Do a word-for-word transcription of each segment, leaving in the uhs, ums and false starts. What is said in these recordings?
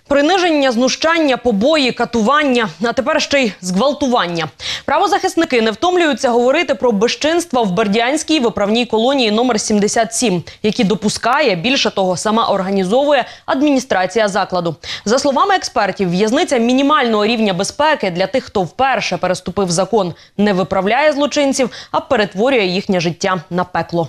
Приниження, знущання, побої, катування, а тепер ще й зґвалтування. Правозахисники не втомлюються говорити про безчинства в бердянській виправній колонії номер сімдесят сім, які допускає, більше того, сама організовує адміністрація закладу. За словами експертів, в'язниця мінімального рівня безпеки для тих, хто вперше переступив закон, не виправляє злочинців, а перетворює їхнє життя на пекло.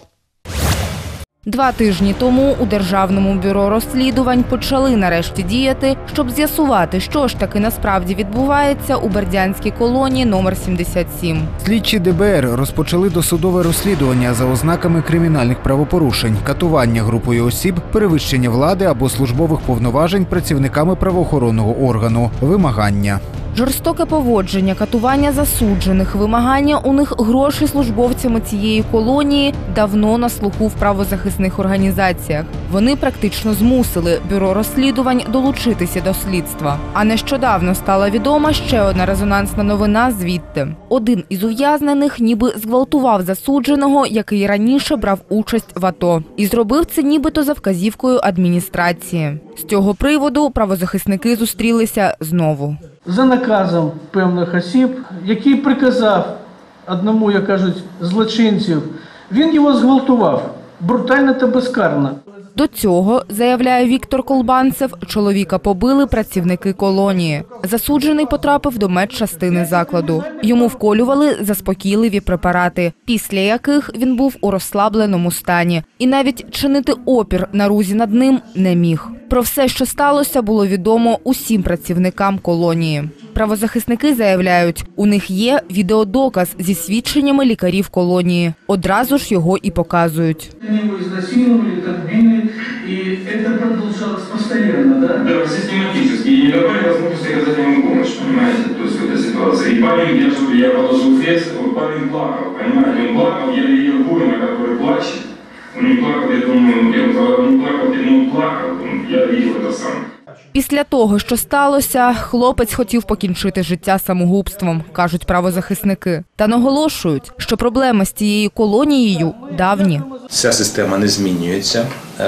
Два тижні тому у Державному бюро розслідувань почали нарешті діяти, щоб з'ясувати, що ж таки насправді відбувається у бердянській колонії номер сімдесят сім. Слідчі Де Бе Ер розпочали досудове розслідування за ознаками кримінальних правопорушень, катування групою осіб, перевищення влади або службових повноважень працівниками правоохоронного органу, вимагання. Жорстоке поводження, катування засуджених, вимагання у них грошей службовцями цієї колонії давно на слуху в правозахисних організаціях. Вони практично змусили бюро розслідувань долучитися до слідства. А нещодавно стала відома ще одна резонансна новина звідти. Один із ув'язнених ніби зґвалтував засудженого, який раніше брав участь в АТО. І зробив це нібито за вказівкою адміністрації. З цього приводу правозахисники зустрілися знову. За наказом певних осіб, який приказав одному, як кажуть, злочинців, він його зґвалтував брутально та безкарно. До цього, заявляє Віктор Колбанцев, чоловіка побили працівники колонії. Засуджений потрапив до медчастини закладу. Йому вколювали заспокійливі препарати, після яких він був у розслабленому стані. І навіть чинити опір нарузі над ним не міг. Про все, що сталося, було відомо усім працівникам колонії. Правозахисники заявляють, у них є відеодоказ зі свідченнями лікарів колонії. Одразу ж його і показують. Його ізнасилували, так били, і це продовжувалося постійно, так? Да, систематически. И не давали возможности оказать ему помощь, понимаете, то есть в этой ситуации. И парень, я же, я положил флекс, парень плакал, понимаете, он плакал, я видел воина, который плачет. Он не плакал, я думаю, он не плакал, он плакал, я видел это сам. Після того, що сталося, хлопець хотів покінчити життя самогубством, кажуть правозахисники. Та наголошують, що проблеми з цією колонією давні. Ця система не змінюється.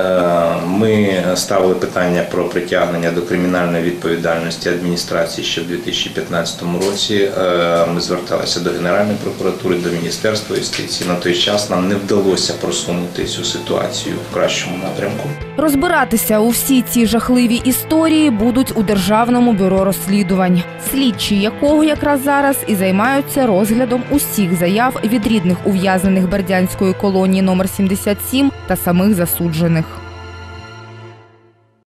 Ми ставили питання про притягнення до кримінальної відповідальності адміністрації ще в дві тисячі п'ятнадцятому році. Ми зверталися до Генеральної прокуратури, до Міністерства юстиції. На той час нам не вдалося просунути цю ситуацію в кращому напрямку. Розбиратися у всі ці жахливі історії будуть у Державному бюро розслідувань, слідчі якого якраз зараз і займаються розглядом усіх заяв від рідних ув'язнених бердянської колонії номер сімдесят сім та самих засуджених.